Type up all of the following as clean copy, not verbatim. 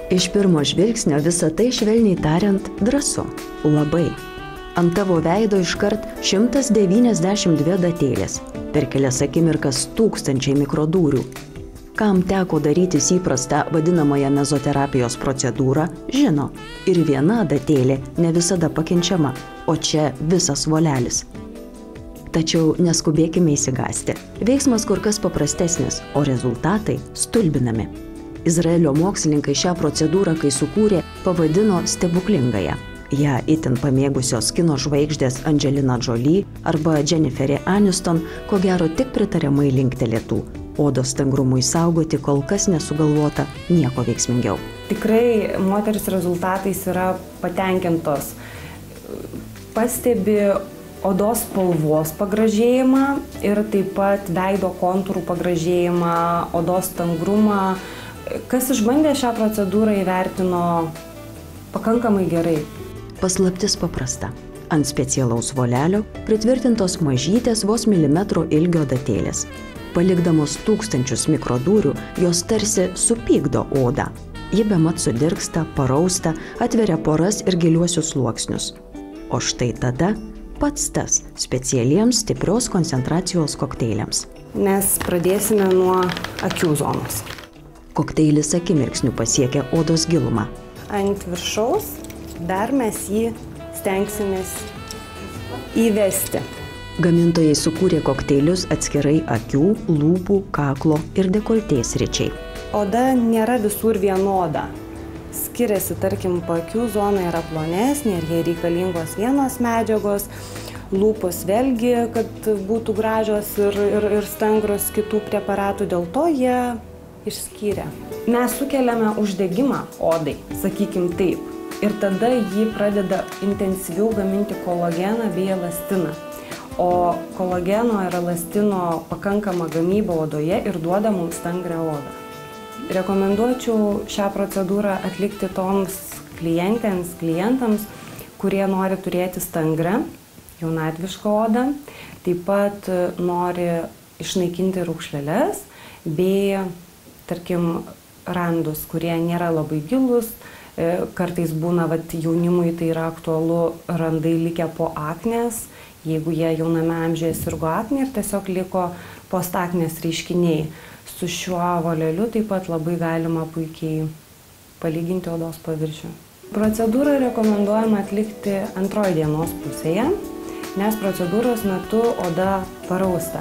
Iš pirmo žvilgsnio visa tai, švelniai tariant, drąsu. Labai. Ant tavo veido iškart 192 datėlės. Per kelias akimirkas tūkstančiai mikrodūrių. Kam teko darytis įprastą vadinamąją mezoterapijos procedūrą, žino. Ir viena datėlė ne visada pakenčiama, o čia visas volelis. Tačiau neskubėkime įsigąsti. Veiksmas kur kas paprastesnis, o rezultatai stulbinami. Izraelio mokslininkai šią procedūrą, kai sukūrė, pavadino stebuklingąją. Ja itin pamėgusios kino žvaigždės Angelina Jolie arba Jennifer Aniston, ko gero tik pritariamai linktelėtų. Odos stangrumui saugoti kol kas nesugalvota nieko veiksmingiau. Tikrai moteris rezultatais yra patenkintos. Pastebi odos spalvos pagražėjimą ir taip pat veido kontūrų pagražėjimą, odos stangrumą. Kas išbandė šią procedūrą, įvertino pakankamai gerai. Paslaptis paprasta. Ant specialaus volelio pritvirtintos mažytės vos milimetro ilgio datėlės. Palikdamos tūkstančius mikrodūrių, jos tarsi supykdo odą. Ji bemat sudirgsta, parausta, atveria poras ir giliuosius sluoksnius. O štai tada pats tas specialiems stiprios koncentracijos kokteiliams. Mes pradėsime nuo akių zonos. Kokteilis akimirksniu pasiekia odos gilumą. Ant viršaus dar mes jį stengsimės įvesti. Gamintojai sukūrė kokteilius atskirai akių, lūpų, kaklo ir dekoltės sričiai. Oda nėra visur vienoda. Skiriasi, tarkim, paakių zona yra plonesnė ir jai reikalingos vienos medžiagos, lūpos vėlgi, kad būtų gražios ir stangros kitų preparatų, dėl to jie išskyrė. Mes sukeliame uždegimą odai, sakykim taip, ir tada jį pradeda intensyviau gaminti kolageną bei elastiną. O kolageno ir elastino pakankama gamyba odoje ir duoda mums stangrią odą. Rekomenduočiau šią procedūrą atlikti toms klientams, kurie nori turėti stangrą, jaunatvišką odą, taip pat nori išnaikinti raukšleles bei, tarkim, randus, kurie nėra labai gilus. Kartais būna, jaunimui tai yra aktualu, randai likę po aknės, jeigu jie jauname amžiuje sirgo aknė ir tiesiog liko postaknės reiškiniai. Su šiuo voleliu taip pat labai galima puikiai palyginti odos paviršių. Procedūrą rekomenduojama atlikti antroje dienos pusėje, nes procedūros metu oda parausta.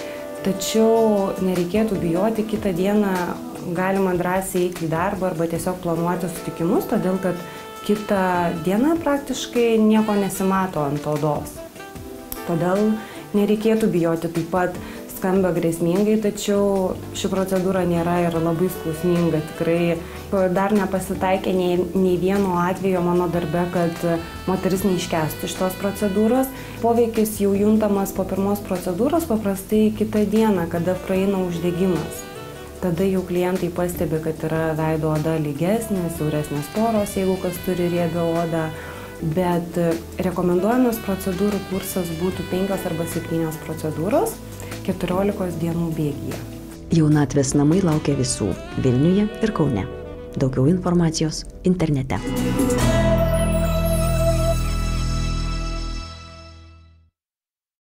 Tačiau nereikėtų bijoti, kitą dieną galima drąsiai eiti į darbą arba tiesiog planuoti sutikimus, todėl kad kitą dieną praktiškai nieko nesimato ant odos. Todėl nereikėtų bijoti, taip pat skamba grėsmingai, tačiau ši procedūra nėra ir labai skausminga. Tikrai dar nepasitaikė nei vieno atvejo mano darbe, kad moteris neiškęstų šitos procedūros. Poveikis jau juntamas po pirmos procedūros paprastai kitą dieną, kada praeina uždegimas. Tada jau klientai pastebi, kad yra veido oda lygesnė, siauresnės poros, jeigu kas turi riebią odą. Bet rekomenduojamas procedūrų kursas būtų 5 arba 7 procedūros 14 dienų bėgyje. Jaunatvės namai laukia visų Vilniuje ir Kaune. Daugiau informacijos internete.